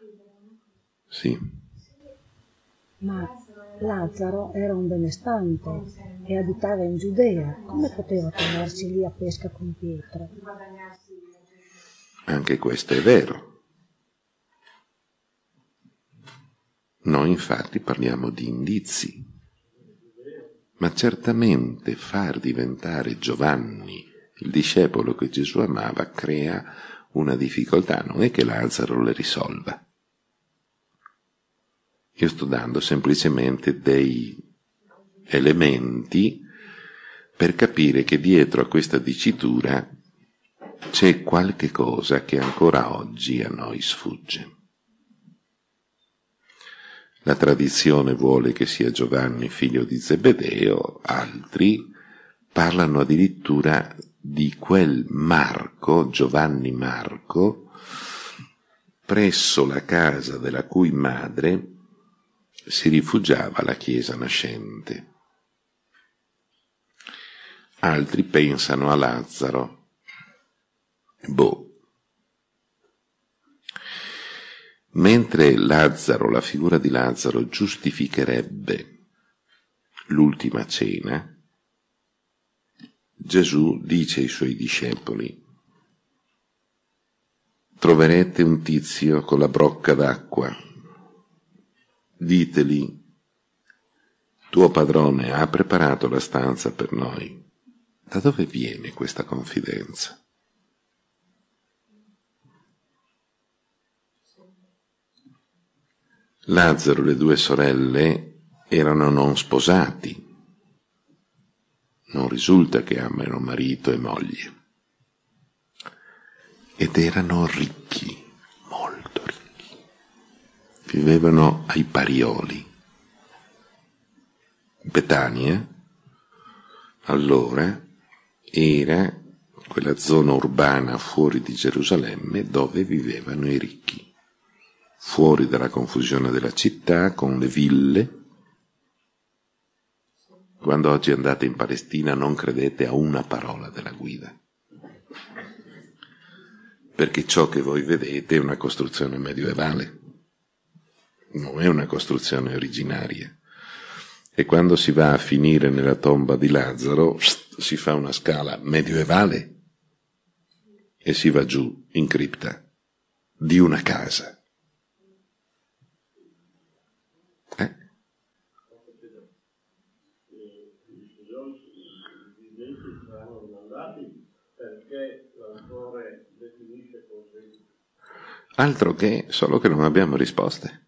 Sì. Ma Lazzaro era un benestante e abitava in Giudea. Come poteva trovarsi lì a pesca con Pietro? Anche questo è vero. Noi infatti parliamo di indizi, ma certamente far diventare Giovanni il discepolo che Gesù amava crea una difficoltà, non è che Lazzaro le risolva. Io sto dando semplicemente dei elementi per capire che dietro a questa dicitura c'è qualche cosa che ancora oggi a noi sfugge. La tradizione vuole che sia Giovanni figlio di Zebedeo, altri parlano addirittura di quel Marco, Giovanni Marco, presso la casa della cui madre si rifugiava la Chiesa nascente. Altri pensano a Lazzaro. Mentre Lazzaro, la figura di Lazzaro, giustificherebbe l'ultima cena, Gesù dice ai suoi discepoli: troverete un tizio con la brocca d'acqua, diteli, tuo padrone ha preparato la stanza per noi. Da dove viene questa confidenza? Lazzaro e le due sorelle erano non sposati. Non risulta che amano marito e moglie. Ed erano ricchi, molto ricchi. Vivevano ai Parioli. Betania, allora, era quella zona urbana fuori di Gerusalemme dove vivevano i ricchi. Fuori dalla confusione della città, con le ville. Quando oggi andate in Palestina non credete a una parola della guida, perché ciò che voi vedete è una costruzione medievale, non è una costruzione originaria. E quando si va a finire nella tomba di Lazzaro, si fa una scala medievale e si va giù in cripta di una casa. Altro che, solo che non abbiamo risposte.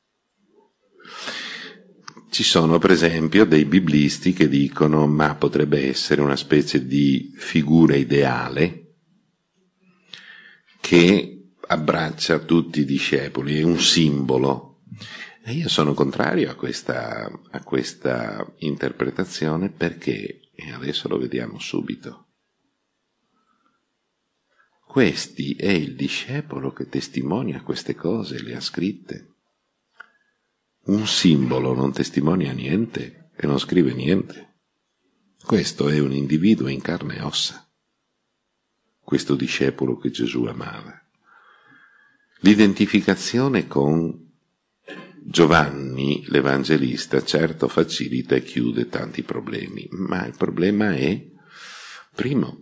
Ci sono per esempio dei biblisti che dicono ma potrebbe essere una specie di figura ideale che abbraccia tutti i discepoli, è un simbolo. E io sono contrario a questa interpretazione perché, e adesso lo vediamo subito, questi è il discepolo che testimonia queste cose, le ha scritte. Un simbolo non testimonia niente e non scrive niente. Questo è un individuo in carne e ossa, questo discepolo che Gesù amava. L'identificazione con Giovanni l'Evangelista certo facilita e chiude tanti problemi, ma il problema è, primo,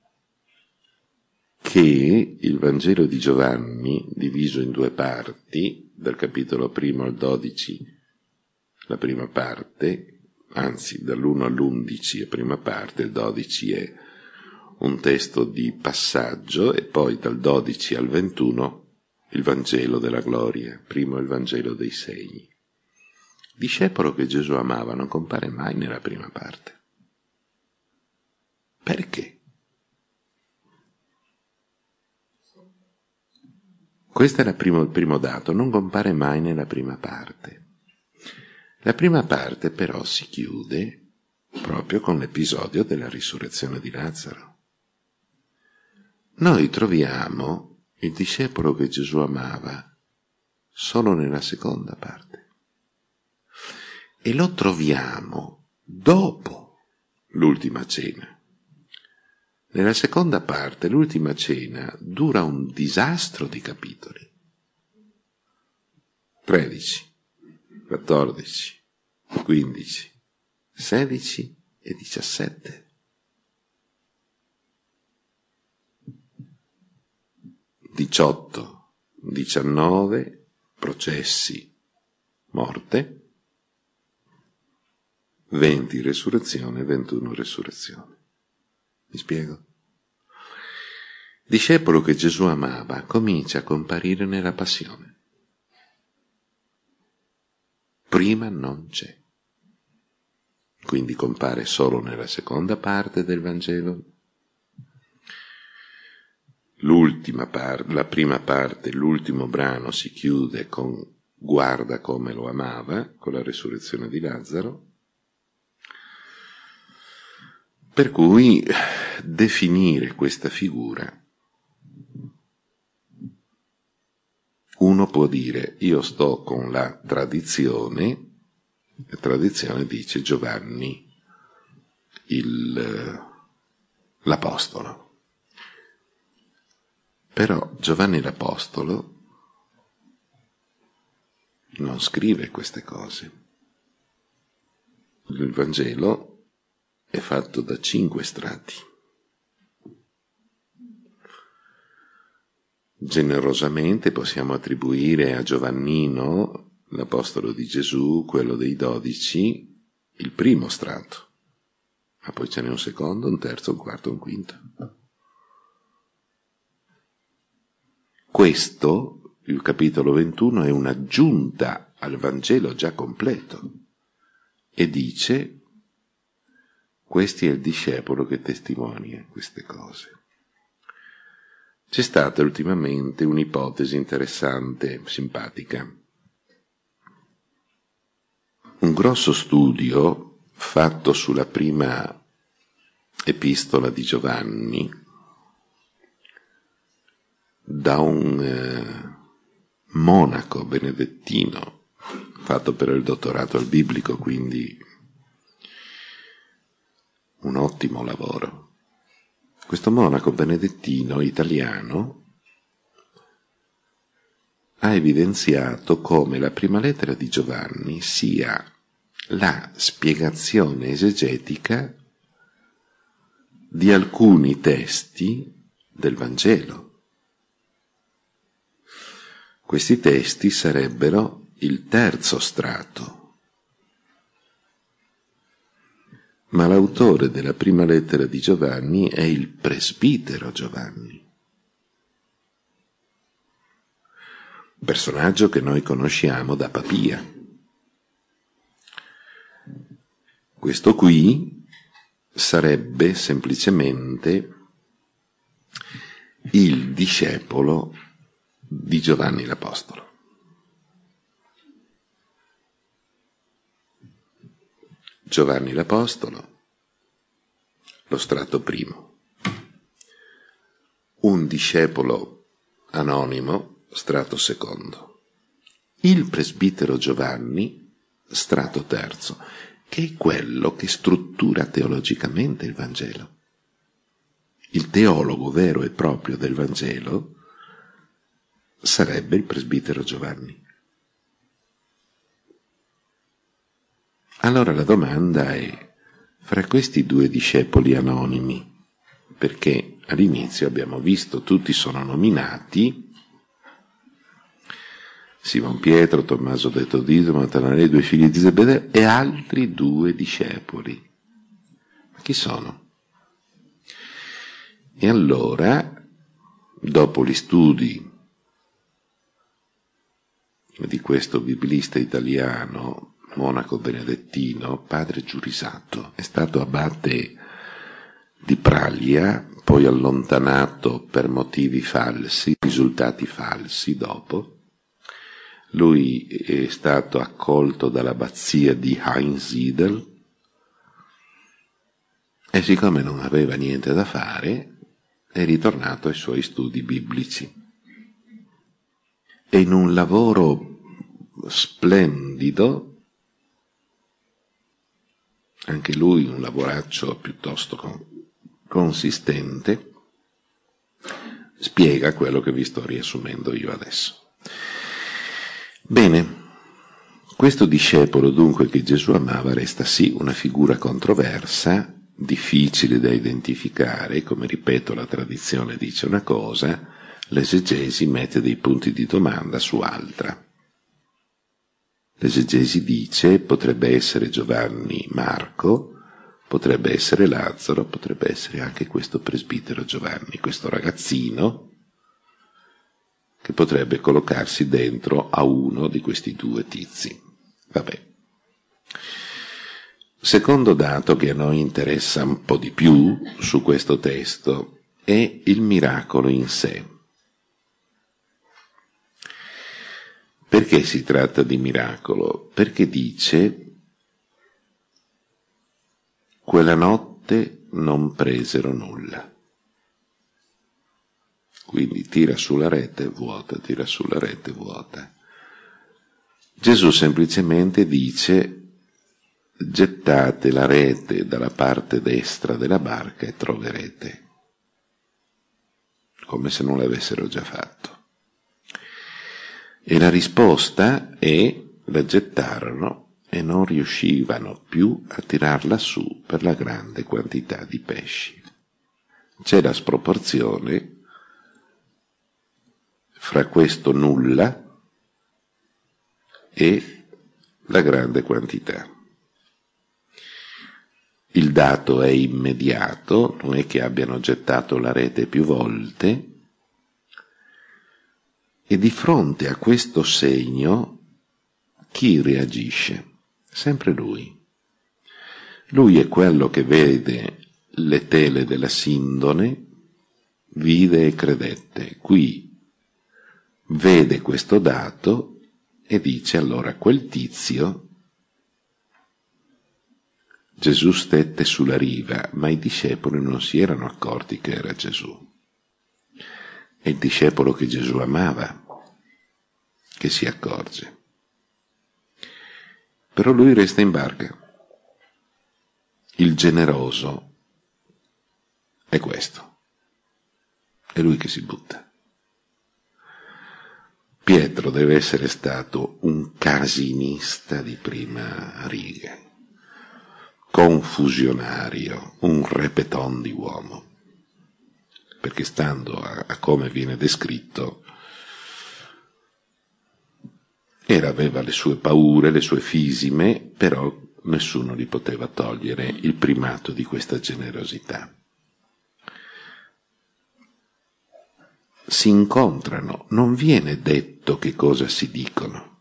che il Vangelo di Giovanni, diviso in due parti, dal capitolo 1 al 12, la prima parte, anzi dall'1 all'11 è prima parte, il 12 è un testo di passaggio, e poi dal 12 al 21 il Vangelo della gloria, primo il Vangelo dei segni. Il discepolo che Gesù amava non compare mai nella prima parte. Perché? Questo è il primo dato, non compare mai nella prima parte. La prima parte però si chiude proprio con l'episodio della risurrezione di Lazzaro. Noi troviamo il discepolo che Gesù amava solo nella seconda parte e lo troviamo dopo l'ultima cena. Nella seconda parte, l'ultima cena dura un disastro di capitoli. 13, 14, 15, 16 e 17. (18, 19 processi, morte, 20 resurrezione, 21 resurrezione. Mi spiego? Il discepolo che Gesù amava comincia a comparire nella passione. Prima non c'è. Quindi compare solo nella seconda parte del Vangelo. La prima parte, l'ultimo brano si chiude con guarda come lo amava, con la resurrezione di Lazzaro. Per cui definire questa figura, uno può dire io sto con la tradizione dice Giovanni l'Apostolo. Però Giovanni l'Apostolo non scrive queste cose. Il Vangelo è fatto da 5 strati. Generosamente possiamo attribuire a Giovannino, l'Apostolo di Gesù, quello dei 12, il primo strato, ma poi ce n'è un secondo, un terzo, un quarto, un quinto. Questo, il capitolo 21, è un'aggiunta al Vangelo già completo e dice: questo è il discepolo che testimonia queste cose. C'è stata ultimamente un'ipotesi interessante, simpatica. Un grosso studio fatto sulla prima epistola di Giovanni da un monaco benedettino, fatto per il dottorato al biblico, quindi un ottimo lavoro. Questo monaco benedettino italiano ha evidenziato come la prima lettera di Giovanni sia la spiegazione esegetica di alcuni testi del Vangelo. Questi testi sarebbero il terzo strato. Ma l'autore della prima lettera di Giovanni è il presbitero Giovanni, personaggio che noi conosciamo da Papia. Questo qui sarebbe semplicemente il discepolo di Giovanni l'Apostolo. Giovanni l'Apostolo, lo strato primo. Un discepolo anonimo, strato secondo. Il presbitero Giovanni, strato terzo, che è quello che struttura teologicamente il Vangelo. Il teologo vero e proprio del Vangelo sarebbe il presbitero Giovanni. Allora la domanda è, fra questi 2 discepoli anonimi, perché all'inizio abbiamo visto tutti sono nominati, Simon Pietro, Tommaso detto Didimo, Natanaele, 2 figli di Zebedeo e altri 2 discepoli. Ma chi sono? E allora, dopo gli studi di questo biblista italiano, monaco benedettino, padre Giurisato, è stato abate di Praglia, poi allontanato per motivi falsi, risultati falsi dopo. Lui è stato accolto dall'abbazia di Einsiedel e siccome non aveva niente da fare è ritornato ai suoi studi biblici. E in un lavoro splendido, anche lui un lavoraccio piuttosto consistente, spiega quello che vi sto riassumendo io adesso. Bene, questo discepolo dunque che Gesù amava resta sì una figura controversa, difficile da identificare, come ripeto la tradizione dice una cosa, l'esegesi mette dei punti di domanda su altra. L'esegesi dice potrebbe essere Giovanni Marco, potrebbe essere Lazzaro, potrebbe essere anche questo presbitero Giovanni, questo ragazzino che potrebbe collocarsi dentro a uno di questi due tizi. Vabbè. Secondo dato che a noi interessa un po' di più su questo testo è il miracolo in sé. Perché si tratta di miracolo? Perché dice: quella notte non presero nulla. Quindi tira sulla rete vuota, tira sulla rete vuota. Gesù semplicemente dice: gettate la rete dalla parte destra della barca e troverete, come se non l'avessero già fatto. E la risposta è: la gettarono e non riuscivano più a tirarla su per la grande quantità di pesci. C'è la sproporzione fra questo nulla e la grande quantità. Il dato è immediato, non è che abbiano gettato la rete più volte, e di fronte a questo segno chi reagisce? Sempre lui. Lui è quello che vede le tele della Sindone, vide e credette. Qui vede questo dato e dice: allora quel tizio, Gesù stette sulla riva, ma i discepoli non si erano accorti che era Gesù. È il discepolo che Gesù amava che si accorge. Però lui resta in barca. Il generoso è questo. È lui che si butta. Pietro deve essere stato un casinista di prima riga, confusionario, un repeton di uomo, perché stando a come viene descritto aveva le sue paure, le sue fisime, però nessuno gli poteva togliere il primato di questa generosità. Si incontrano, non viene detto che cosa si dicono.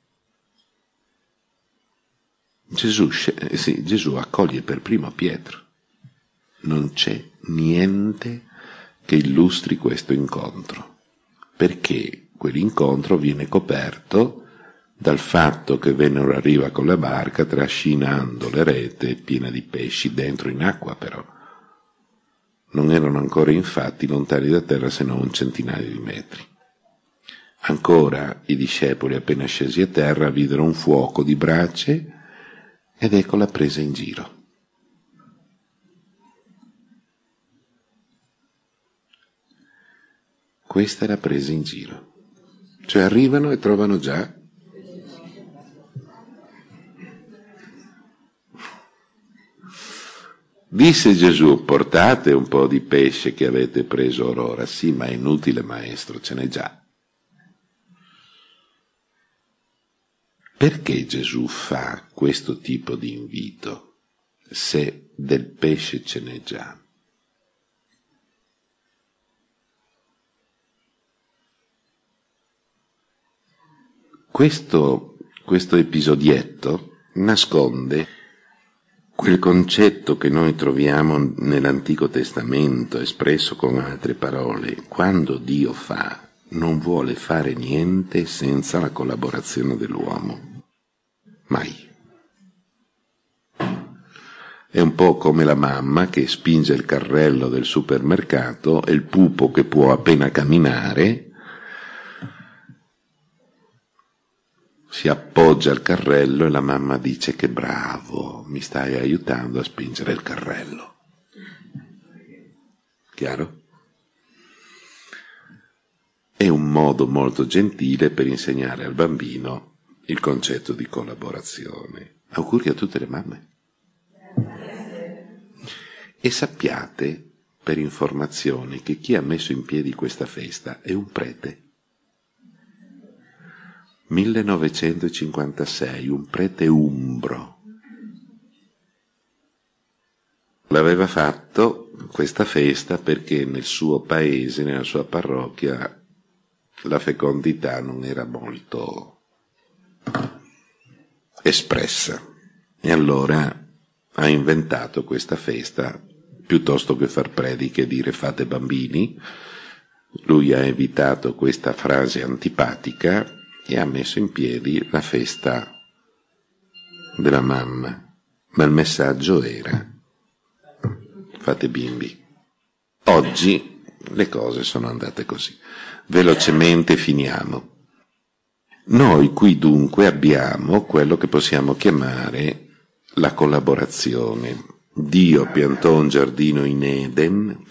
Gesù accoglie per primo Pietro. Non c'è niente che illustri questo incontro, perché quell'incontro viene coperto dal fatto che vennero a riva con la barca trascinando le rete piene di pesci, dentro in acqua però. Non erano ancora infatti lontani da terra se non un centinaio di metri. Ancora i discepoli, appena scesi a terra, videro un fuoco di brace ed ecco la presa in giro. Questa è la presa in giro. Cioè arrivano e trovano già Disse Gesù: portate un po' di pesce che avete preso orora. Sì, ma è inutile, maestro, ce n'è già. Perché Gesù fa questo tipo di invito se del pesce ce n'è già? Questo episodietto nasconde quel concetto che noi troviamo nell'Antico Testamento espresso con altre parole: quando Dio fa, non vuole fare niente senza la collaborazione dell'uomo. Mai. È un po' come la mamma che spinge il carrello del supermercato e il pupo che può appena camminare si appoggia al carrello e la mamma dice: che bravo, mi stai aiutando a spingere il carrello. Chiaro? è un modo molto gentile per insegnare al bambino il concetto di collaborazione. Auguri a tutte le mamme. E sappiate, per informazione, che chi ha messo in piedi questa festa è un prete. 1956, un prete umbro. L'aveva fatto questa festa perché nel suo paese, nella sua parrocchia, la fecondità non era molto espressa. E allora ha inventato questa festa, piuttosto che far prediche e dire fate bambini. Lui ha evitato questa frase antipatica e ha messo in piedi la festa della mamma. Ma il messaggio era: fate bimbi. Oggi le cose sono andate così. Velocemente finiamo. Noi qui dunque abbiamo quello che possiamo chiamare la collaborazione. Dio piantò un giardino in Eden,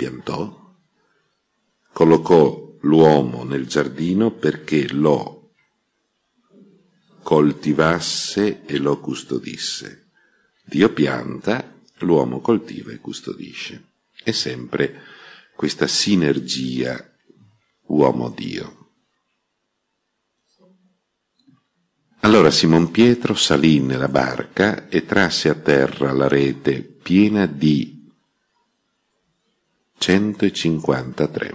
collocò l'uomo nel giardino perché lo coltivasse e lo custodisse. Dio pianta, l'uomo coltiva e custodisce. È sempre questa sinergia uomo-Dio. Allora Simon Pietro salì nella barca e trasse a terra la rete piena di 153.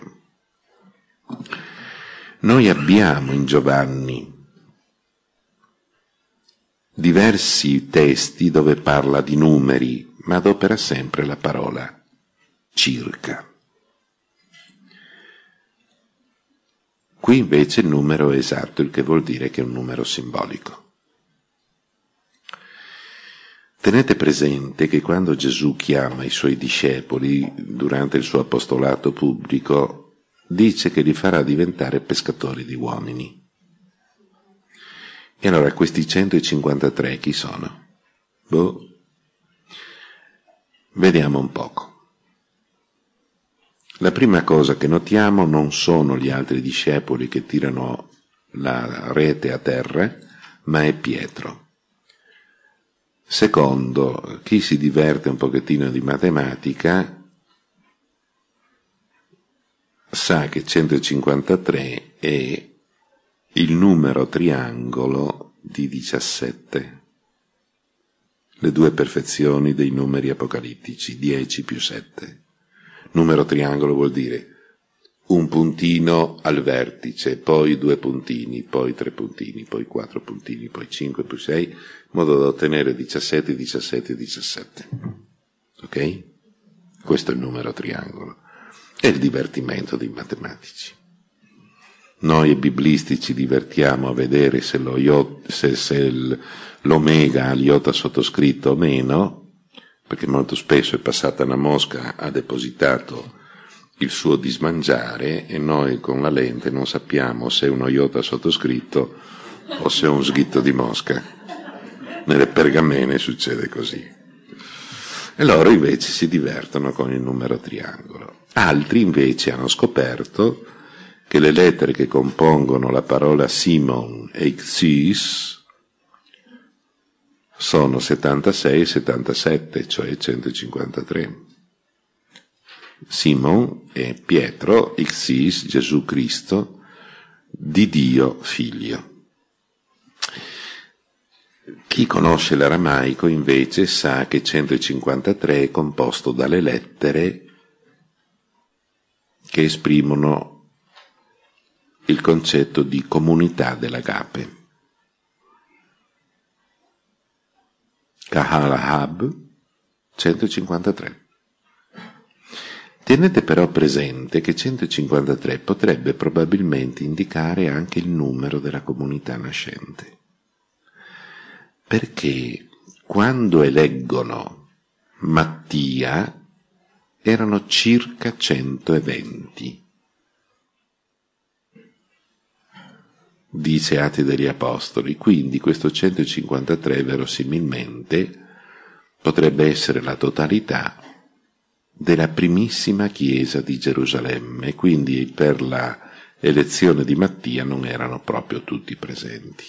Noi abbiamo in Giovanni diversi testi dove parla di numeri, ma adopera sempre la parola circa. Qui invece il numero è esatto, il che vuol dire che è un numero simbolico. Tenete presente che quando Gesù chiama i suoi discepoli durante il suo apostolato pubblico, dice che li farà diventare pescatori di uomini. E allora questi 153 chi sono? Vediamo un poco. La prima cosa che notiamo non sono gli altri discepoli che tirano la rete a terra, ma è Pietro. Secondo, chi si diverte un pochettino di matematica sa che 153 è il numero triangolo di 17. Le due perfezioni dei numeri apocalittici, 10 più 7. Numero triangolo vuol dire un puntino al vertice, poi 2 puntini, poi 3 puntini, poi 4 puntini, poi 5 più 6, in modo da ottenere 17, 17, 17. Ok? Questo è il numero triangolo. È il divertimento dei matematici. Noi biblisti ci divertiamo a vedere se l'omega ha l'iota sottoscritto o meno, perché molto spesso è passata una mosca, ha depositato il suo dismangiare e noi con la lente non sappiamo se è uno iota sottoscritto o se è un sghitto di mosca. Nelle pergamene succede così. E loro invece si divertono con il numero triangolo. Altri invece hanno scoperto che le lettere che compongono la parola Simon e Xys sono 76 e 77, cioè 153. Simon è Pietro, Xys, Gesù Cristo, di Dio Figlio. Chi conosce l'aramaico invece sa che 153 è composto dalle lettere che esprimono il concetto di comunità dell'agape. Kahal-Hab, 153. Tenete però presente che 153 potrebbe probabilmente indicare anche il numero della comunità nascente. Perché quando eleggono Mattia erano circa 120. Dice Atti degli Apostoli, quindi questo 153 verosimilmente potrebbe essere la totalità della primissima chiesa di Gerusalemme, quindi per la elezione di Mattia non erano proprio tutti presenti.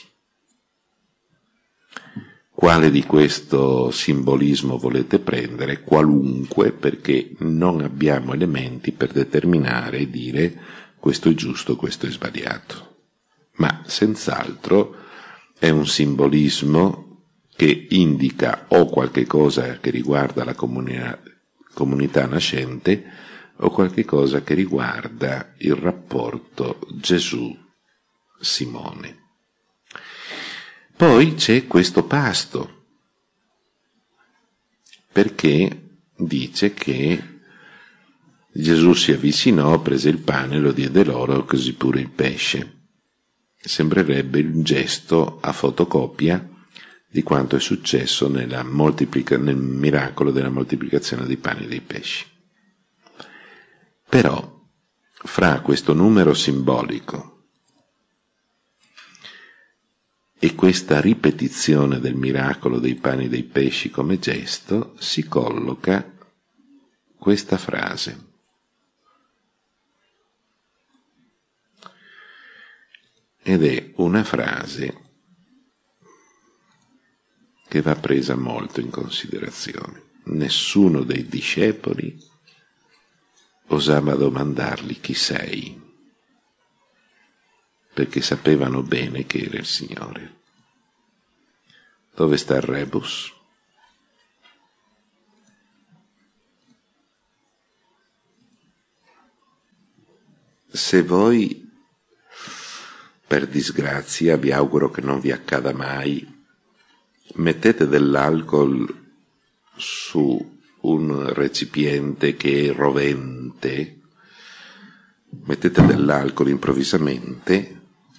Quale di questo simbolismo volete prendere? Qualunque, perché non abbiamo elementi per determinare e dire questo è giusto, questo è sbagliato. Ma senz'altro è un simbolismo che indica o qualche cosa che riguarda la comunità nascente o qualche cosa che riguarda il rapporto Gesù-Simone. Poi c'è questo pasto, perché dice che Gesù si avvicinò, prese il pane, lo diede loro, così pure il pesce. Sembrerebbe un gesto a fotocopia di quanto è successo nel miracolo della moltiplicazione dei pani e dei pesci. Però, fra questo numero simbolico e questa ripetizione del miracolo dei pani e dei pesci come gesto, si colloca questa frase. Ed è una frase che va presa molto in considerazione. Nessuno dei discepoli osava domandargli chi sei, perché sapevano bene che era il Signore. Dove sta il rebus? Se voi, per disgrazia, vi auguro che non vi accada mai, mettete dell'alcol su un recipiente che è rovente, mettete dell'alcol improvvisamente,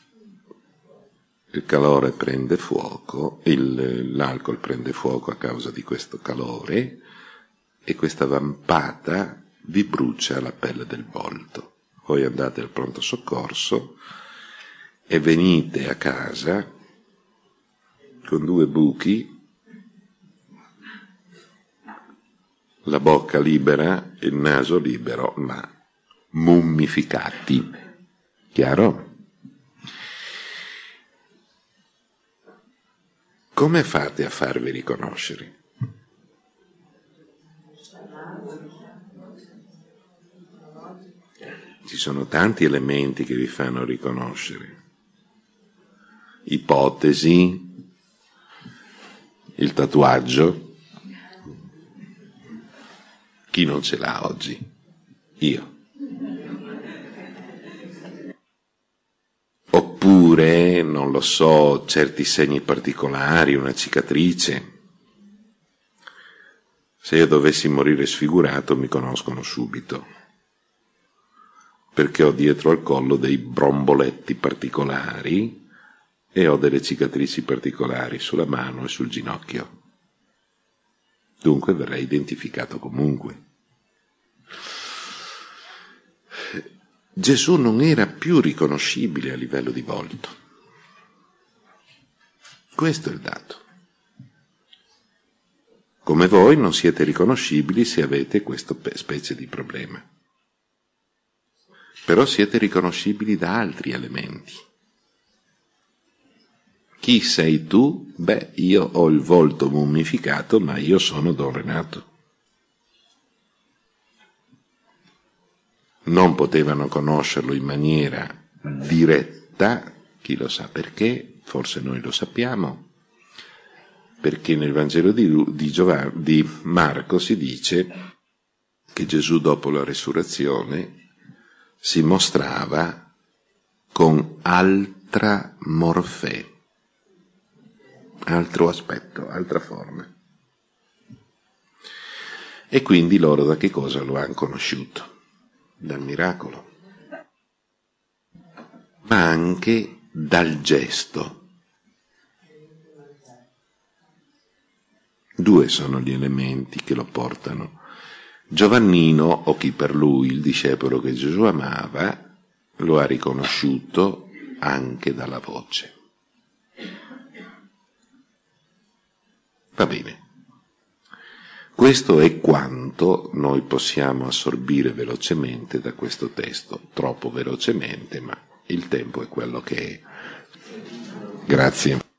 il calore prende fuoco, l'alcol prende fuoco a causa di questo calore e questa vampata vi brucia la pelle del volto. Poi andate al pronto soccorso e venite a casa con 2 buchi, la bocca libera, il naso libero, ma mummificati. Chiaro? Come fate a farvi riconoscere? Ci sono tanti elementi che vi fanno riconoscere. Ipotesi, il tatuaggio. Chi non ce l'ha oggi? Io. Oppure, non lo so, certi segni particolari, una cicatrice. Se io dovessi morire sfigurato mi conoscono subito, perché ho dietro al collo dei bromboletti particolari e ho delle cicatrici particolari sulla mano e sul ginocchio. Dunque verrei identificato comunque. Gesù non era più riconoscibile a livello di volto. Questo è il dato. Come voi non siete riconoscibili se avete questa specie di problema. Però siete riconoscibili da altri elementi. Chi sei tu? Beh, io ho il volto mummificato, ma io sono Don Renato. Non potevano conoscerlo in maniera diretta, chi lo sa perché, forse noi lo sappiamo, perché nel Vangelo di Marco si dice che Gesù dopo la resurrezione si mostrava con altra morfè, altro aspetto, altra forma. E quindi loro da che cosa lo hanno conosciuto? Dal miracolo, ma anche dal gesto. 2 sono gli elementi che lo portano. Giovannino, o chi per lui, il discepolo che Gesù amava, lo ha riconosciuto anche dalla voce. Va bene. Questo è quanto noi possiamo assorbire velocemente da questo testo, troppo velocemente, ma il tempo è quello che è. Grazie.